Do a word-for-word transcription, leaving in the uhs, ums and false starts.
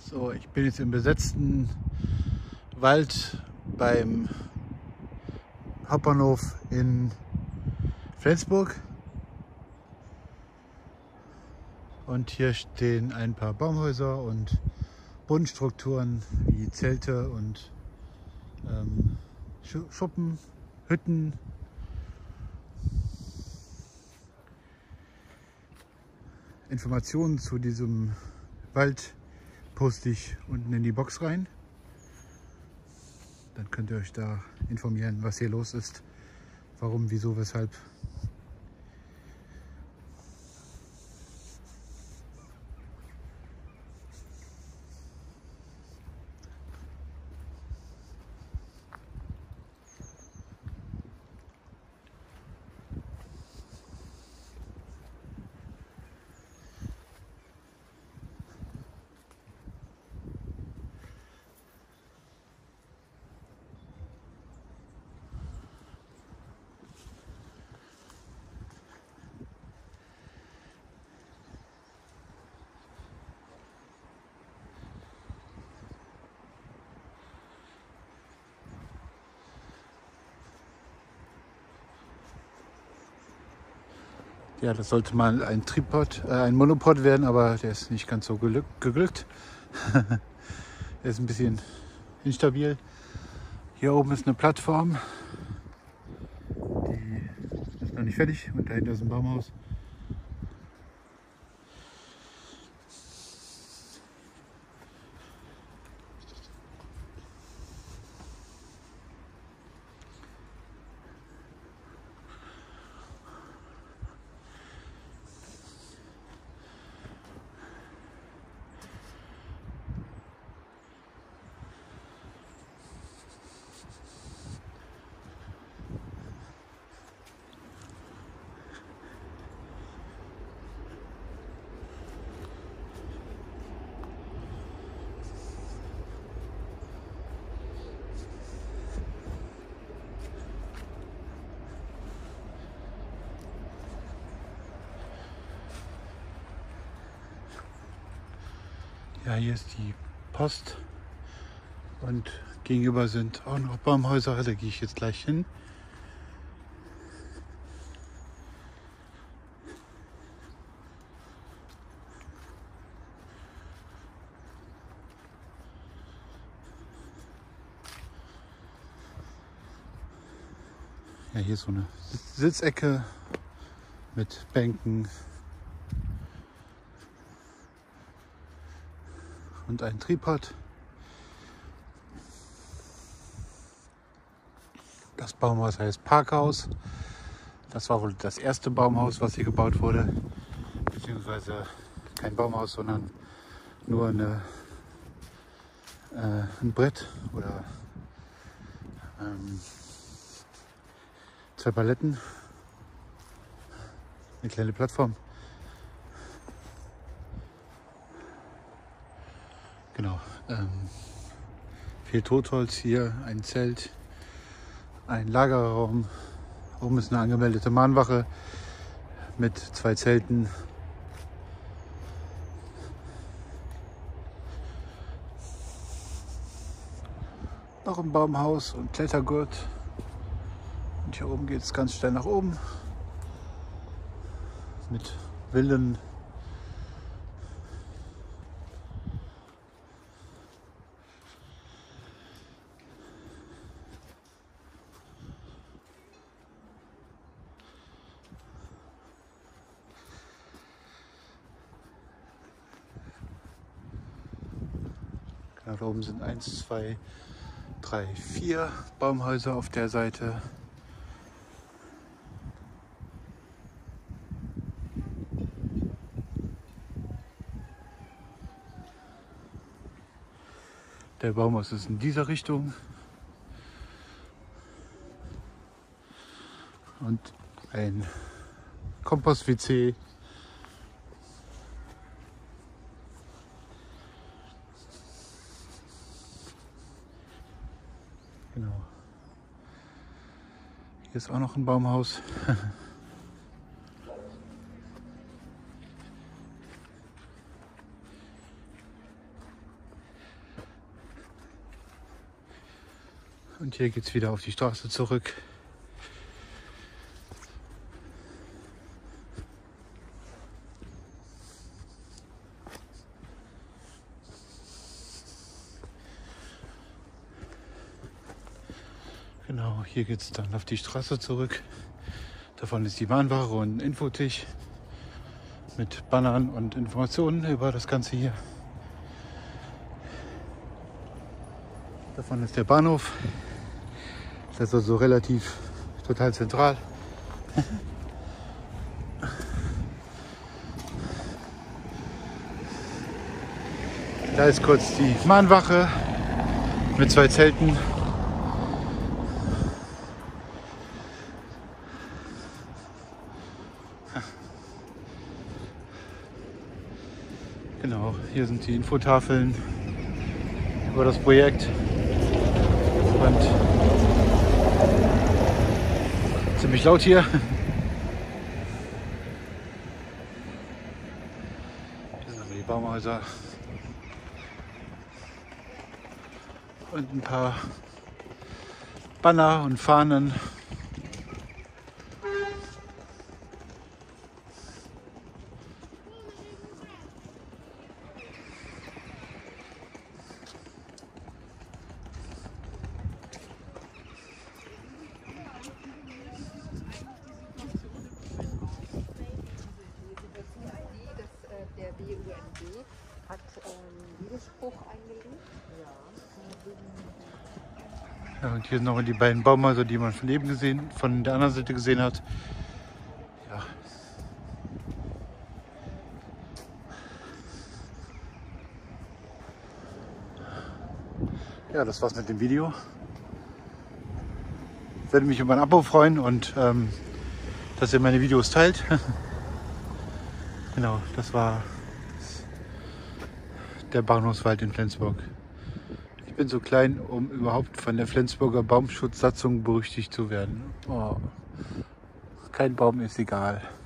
So, ich bin jetzt im besetzten Wald beim Hauptbahnhof in Flensburg. Und hier stehen ein paar Baumhäuser und Bodenstrukturen wie Zelte und ähm, Schuppen, Hütten. Informationen zu diesem Wald poste ich unten in die Box rein. Dann könnt ihr euch da informieren, was hier los ist, warum, wieso, weshalb. Ja, das sollte mal ein Tripod, äh, ein Monopod werden, aber der ist nicht ganz so geglückt. Der ist ein bisschen instabil. Hier oben ist eine Plattform, die ist noch nicht fertig und dahinter ist ein Baumhaus. Ja, hier ist die Post und gegenüber sind auch noch Baumhäuser, da gehe ich jetzt gleich hin. Ja, hier ist so eine Sitzecke mit Bänken und ein Tripod. Das Baumhaus heißt Parkhaus. Das war wohl das erste Baumhaus, was hier gebaut wurde. Beziehungsweise kein Baumhaus, sondern nur eine, äh, ein Brett oder ähm, zwei Paletten. Eine kleine Plattform. Genau. Ähm, viel Totholz hier, ein Zelt, ein Lagerraum. Oben ist eine angemeldete Mahnwache mit zwei Zelten. Noch ein Baumhaus und Klettergurt. Und hier oben geht es ganz steil nach oben. Mit Villen. Da oben sind eins, zwei, drei, vier Baumhäuser auf der Seite. Der Baumhaus ist in dieser Richtung. Und ein Kompost-W C. Genau. Hier ist auch noch ein Baumhaus. Und hier geht es wieder auf die Straße zurück. Genau, hier geht es dann auf die Straße zurück. Davon ist die Mahnwache und ein Infotisch mit Bannern und Informationen über das Ganze hier. Davon ist der Bahnhof. Das ist also relativ total zentral. Da ist kurz die Mahnwache mit zwei Zelten. Genau, hier sind die Infotafeln über das Projekt. Und ziemlich laut hier. Hier sind aber die Baumhäuser. Und ein paar Banner und Fahnen. Der B U N D hat ähm, Widerspruch eingelegt. Ja, und hier sind nochmal die beiden Baumhäuser, die man von eben gesehen, von der anderen Seite gesehen hat. Ja. Ja, das war's mit dem Video. Ich würde mich über ein Abo freuen und ähm, dass ihr meine Videos teilt. Genau, das war der Bahnhofswald in Flensburg. Ich bin so klein, um überhaupt von der Flensburger Baumschutzsatzung berüchtigt zu werden. Oh, kein Baum ist egal.